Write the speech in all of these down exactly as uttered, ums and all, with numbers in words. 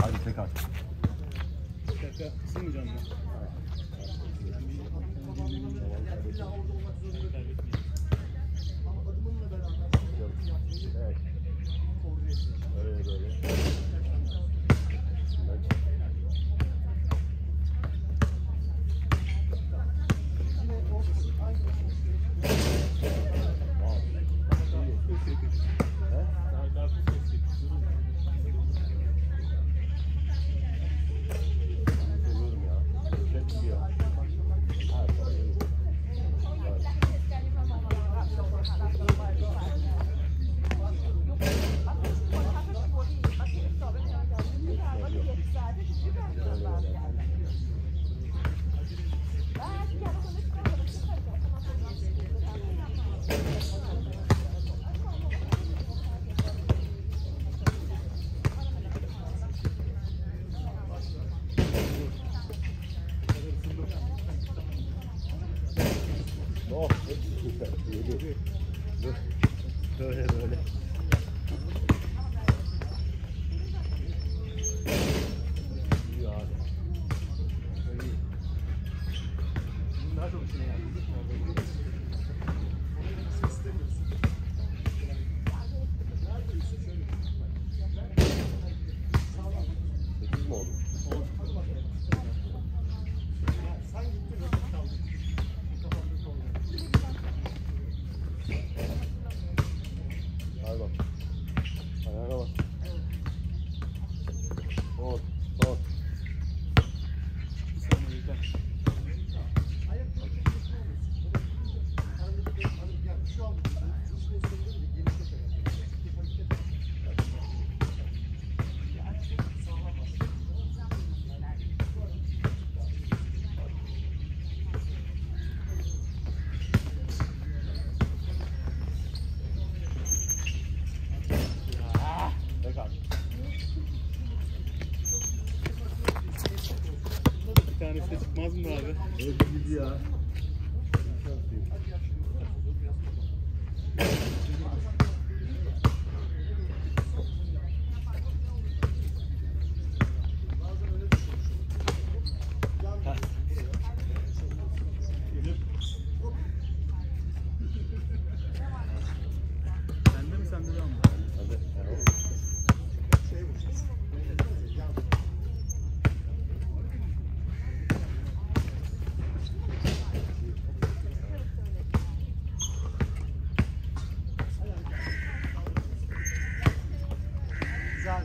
Hadi tekrar. Şaka sığmayacağım ben. Evet. Öyle böyle. Oh, süper. Böyle böyle. İyi abi. İyi. Daha çok işine geldi. sekiz mi oldu? Hadi bak. Ayağına bak. Sol, sol. Bir saniye yeter. Tekrar. Bir tanesi de çıkmaz mı abi? Evet gibi ya. Sende mi sende de ama? Hadi. Güzel.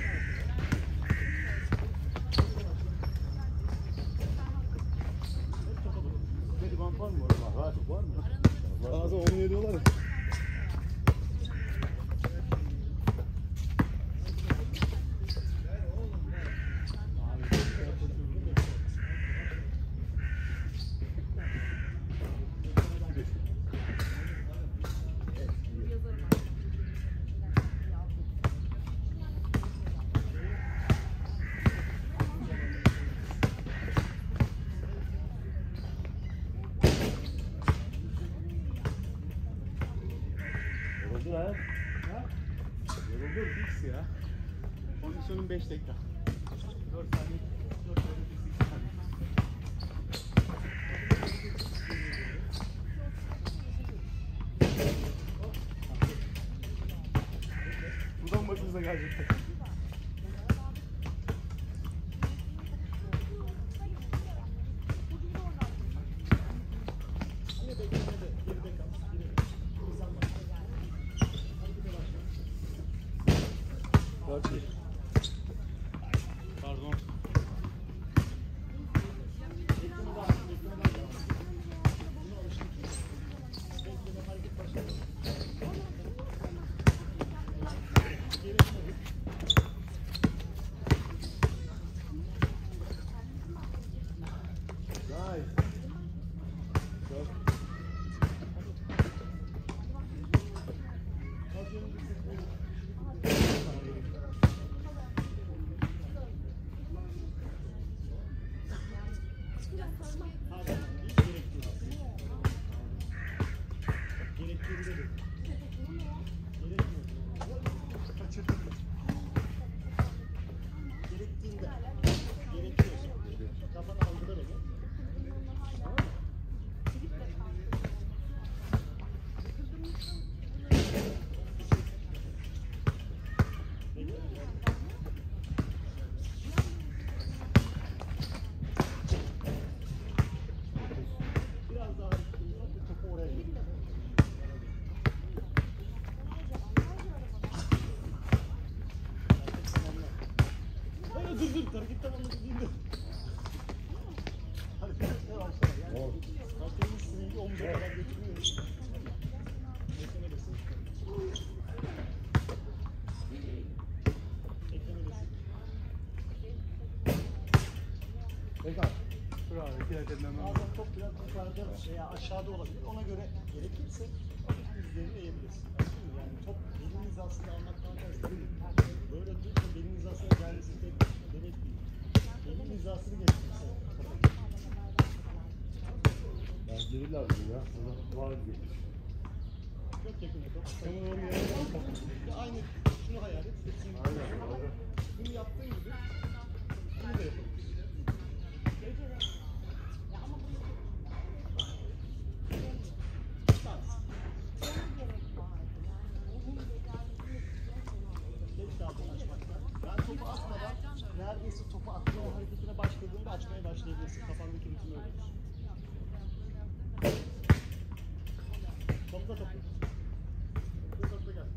Dedi bant var mı orada? Var, var mı? Bazen onu veriyorlar ya. Yoruldu lan. Ha? Yoruldum fix ya. Kondisyonum beş dakika. dört saniye. dört saniye fix saniye. Buradan başımıza gelecekti. Dört bir. Pardon. dur dur. Hareket tamamını dur. Hadi biraz yavaş yavaş. Yani kalktığımız sürünce omuza kadar götürüyoruz. Eklemelisin. Eklemelisin. Peki abi. Bravo. Bazen top biraz yukarıda veya aşağıda olabilir. Ona göre gerekirse üzerine eğebilirsin. Yani top belin hizasında almaktan kastım. Böyle dursa belin hizasına gelmesi pek demek değil. Belin hizasını geçirse. Ben geri lazım ya. Sana var gibi. Çok yakın top. Sana doğru yere aynı şunu hayal et. Aynen. Aynen. Bunu yaptığın gibi bunu da yapalım. Ben topu atmadan neredeyse topu atma hareketine başladığında açmaya başlayabilirsin. Kafandaki ritmi öyle. Topla topla. Topla topla gel.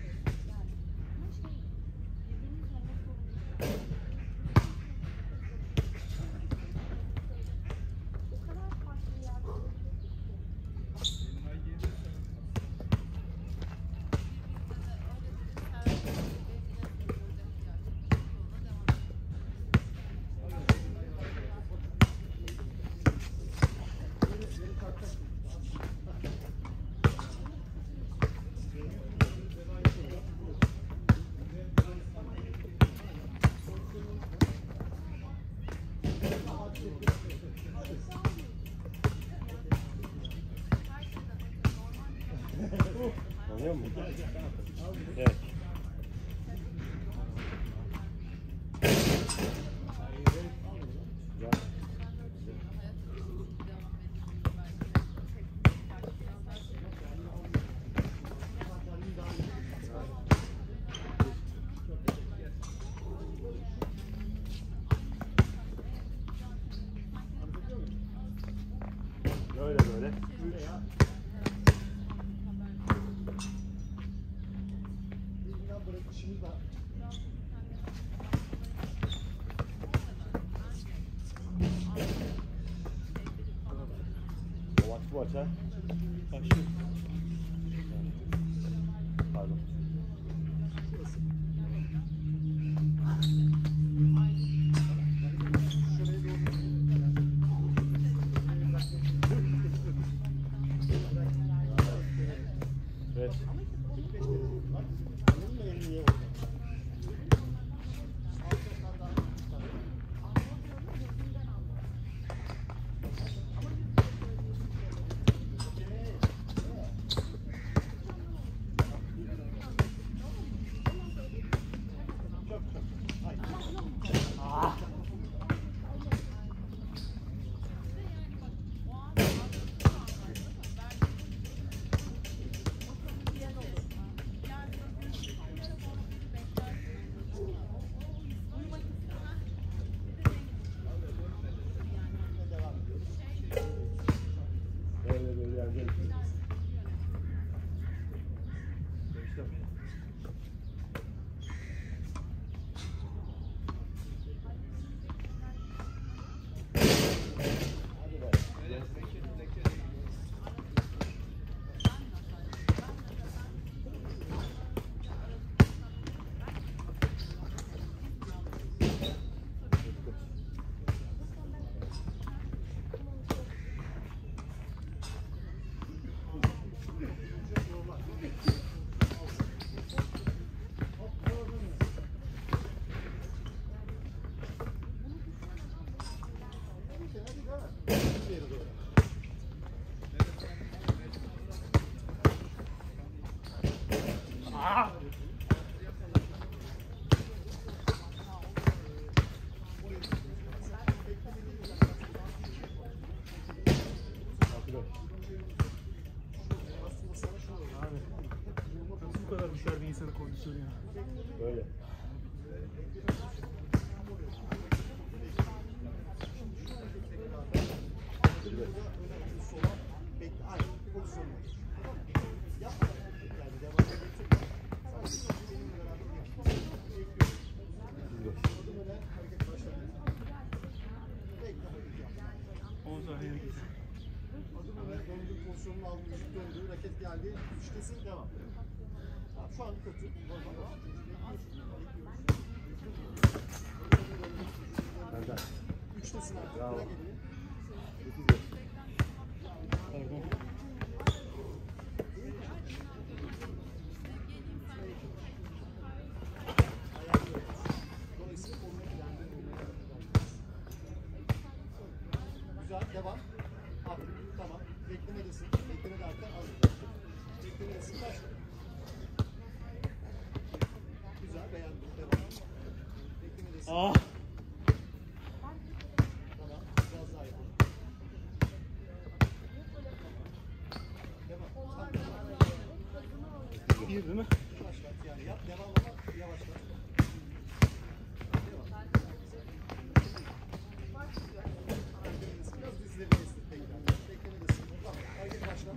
Anlıyor musun? Evet. Güzel. Böyle böyle. Böyle ya. Bizden bırakışımız var. O maç bu maç ha. Başlıyor. Pardon. Evet. Bak, anladın mı elini ye orada? Çok çok. Hayır. Ah. Devam ediyoruz. Böyle böyle geleceğim. İşte. Hadi be. Bu kadar düşer bir insanın kondisyonu ya. Böyle. Sola bekle. Aynı pozisyonda. Yapma. Yani devam edelim. Sadece benimle beraber yapalım. Adım öne hareket Şu an kötü. Benden. Üçtesin artık. Bravo. Buna geliyor. Pardon. Dolayısıyla kolunu ileride bulmaya güzel, devam. Aferin, tamam. Beklemedesin. Bekleme derken az. Beklemedesin, başla. Güzel, beğendim. Devam. Beklemedesin. Ah! Tamam, biraz daha yapalım. Devam. Sen devam. Bir değil mi? Yavaşlat yani yap, devam ama yavaşlat. Devam. Biraz dizlerini esnet tekrar. Beklemedesin. Tamam, haydi başla.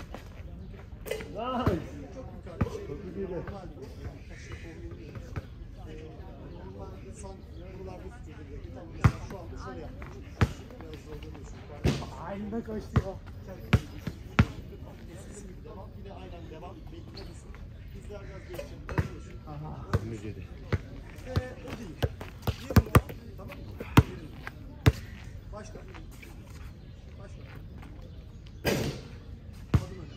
Nice. Çok yukarıda şey Çok iyi. normal bu. Yani kaç şey kovuyor. Ee, normal insan buralarda tutuyordu direkt. Tamam, mesela şu anda şöyle yaptım. Biraz zorlanıyorsun. Aynen kaçtı ya. Eskisi gibi devam. Yine aynen devam. Beklemedesin. Dizler biraz geçecek. Zorlanıyorsun. Müjde. Ve o değil. Yerine al. Tamam mı? Yerine. Başla. Başla. Adım öne.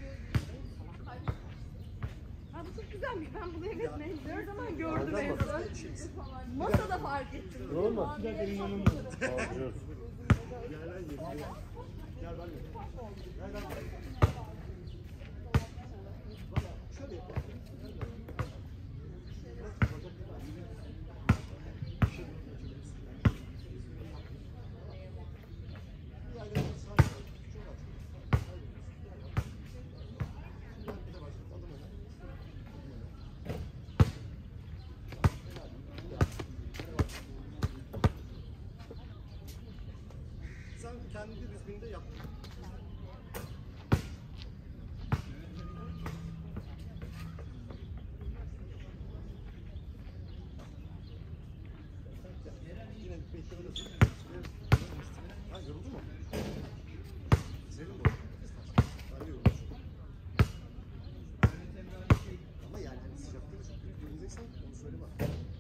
Ha bu çok güzelmiş. Ben bunu evet mecbur zaman gördüm Aynen en bak. son. Şeyiz. Masada fark ettim. Olur mu? Bir dakika benim yanımda. Bağırıyoruz. Gel lan yerine. Gel ben de. Gel lan. Valla şöyle yapalım. Biraz bacak bir şey geçebilirsin. Bir ayda bir saniye. Çok az. Şimdi bir de başla. Adım öne. Sen kendi ritminde yap. Yine beklemedesin. Ha, yoruldu mu? Güzelim bu. Ben de yoruldum. Ama yani hani sıcakta da çok kötü görüneceksen onu söyle bak.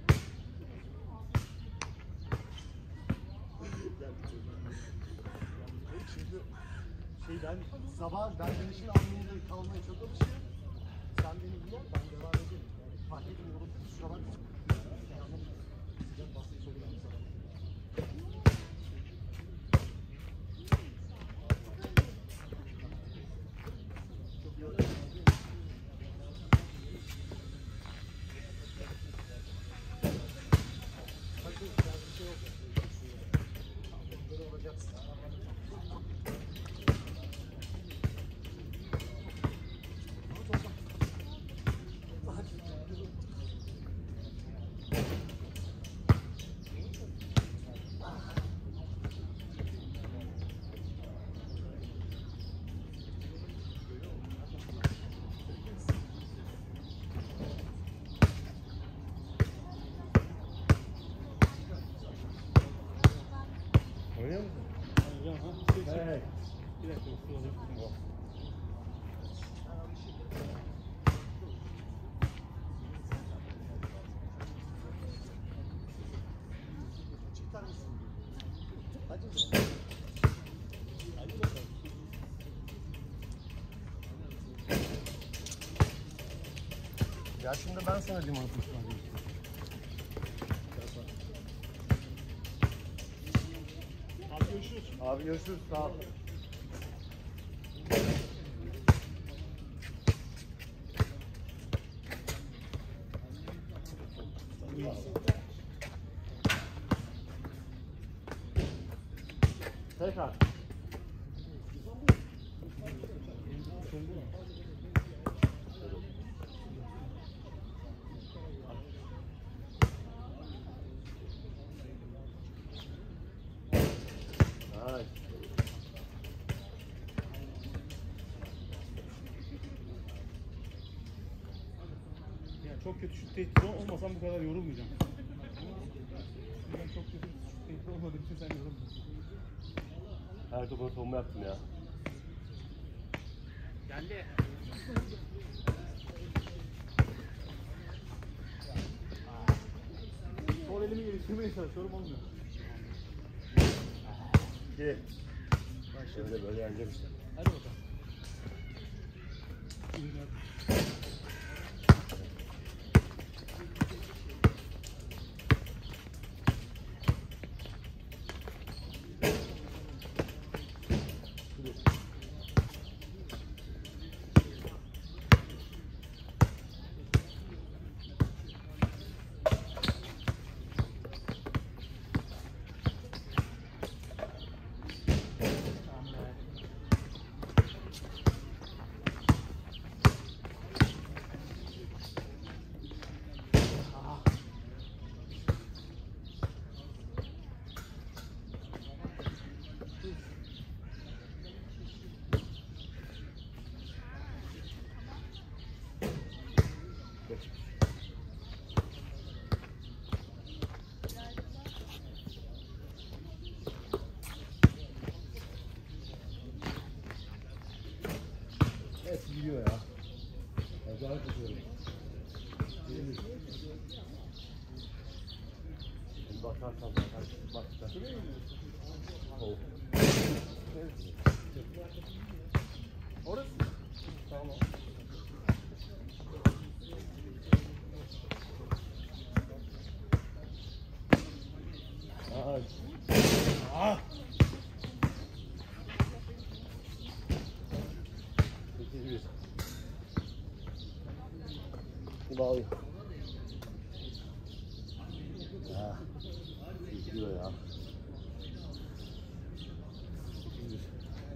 Gel bir türlü. Şimdi şey ben sabah ben güneşin alnında kalmaya çok alışıyorum. Sen beni biliyor, ben devam edeyim. Yani fark ettim yoruldu, kusura bakma. Yani sıcak bastı söyleyeyim sana. Çok iyi oldu. Hadi biraz bir şey yok. Böyle olacaksın. Oynuyor musun? Hocam ha. Şey, şey. Evet. Bir dakika. Su alayım. Çıkar mısın? Hadi o zaman. Hadi bakalım. Ya şimdi ben sana limonata ısmarlayayım. Abi görüşürüz. Abi görüşürüz. Sağ ol. Tekrar. Nice. Ya çok kötü şut tehdidi olmasam bu kadar yorulmayacağım. Ben çok kötü şut tehdidi olmadığım için sen yorulmuyorsun. Her topa savunma yaptım ya. Geldi. moralimi geliştirmeye çalışıyorum, olmuyor. İki. Şöyle böyle yeneceğim işte. Hadi bakalım. Hepsi gidiyor ya. Acayip tutuyorum. Şimdi bakarsan bakar. Bak sen. Oh. Orası. Tamam. Ay. Ah! sekiz bir. Şimdi alayım. Ha. Gidiyor ya. sekiz bir.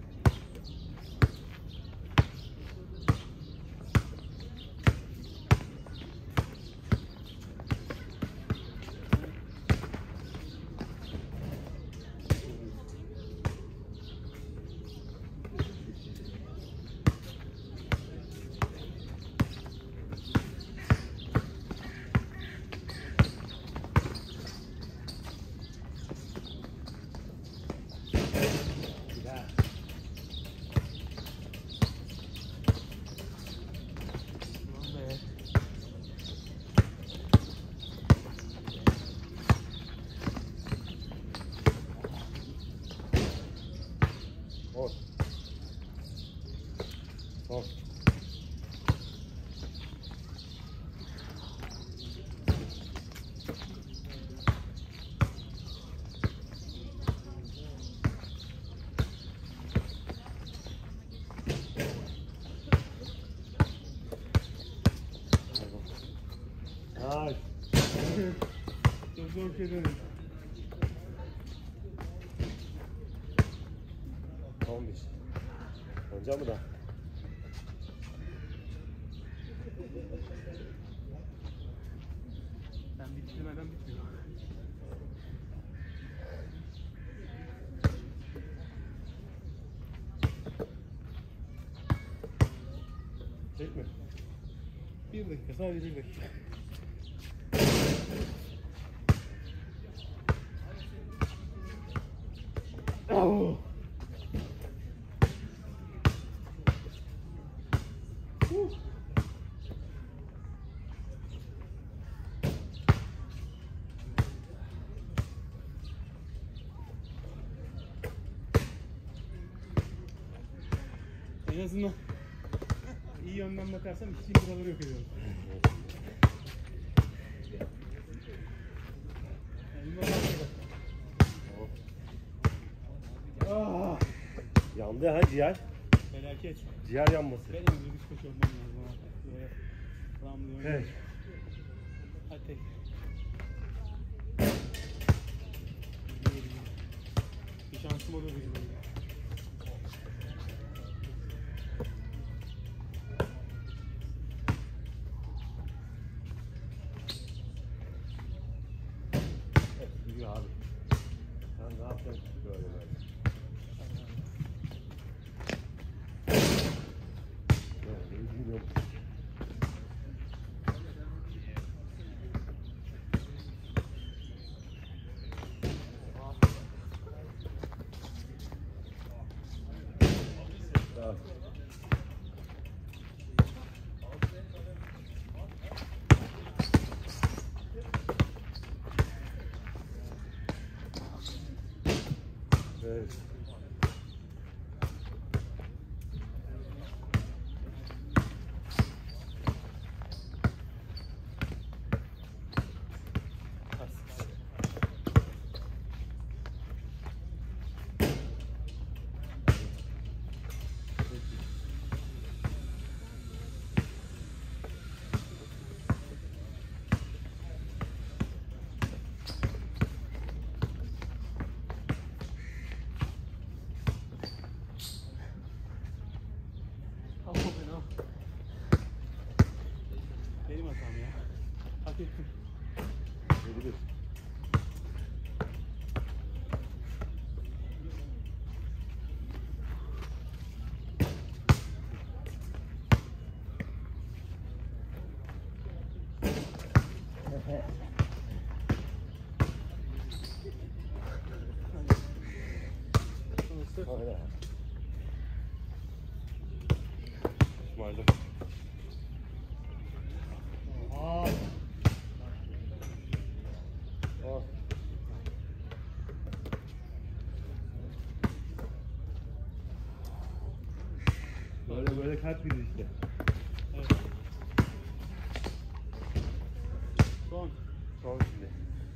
Güzel. Ulan be. On. On. Ay. Çok zor şey dönüyor. on bir. Oynayacak mı da? Sen bitirmeden bitmiyor. Çek mi? Bir dakika, sadece bir dakika. Oh. Uh. En azından iyi yönden bakarsam içtiğim buraları yok ediyorum. Elime bakmadım. Ah, Yandı ha ciğer. felaket. Ciğer yanması. Benim de bir koç olmam lazım ha. Böyle ramlıyor. Evet. Hadi. Bir şansım olur bizim. Evet, gidiyor abi. Sen ne yapacaksın böyle böyle? Böyle bilmiyorum. Tamam. Evet. Al o beni al. Benim hatam ya. Hak ettim. Yedi bir. Öyle. İsmail'im. Aa, Al. Böyle böyle kalp gibi işte. Evet. Son. Son şimdi.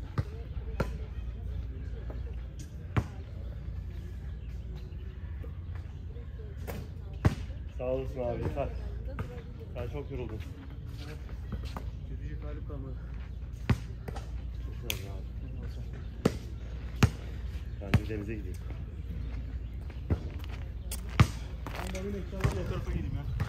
Sağ olasın abi. Yeter. Sen çok yoruldun. Gidecek halim kalmadı. Çok yoruldun abi. Ben de denize gideyim. Ben de bir o tarafa gideyim ya.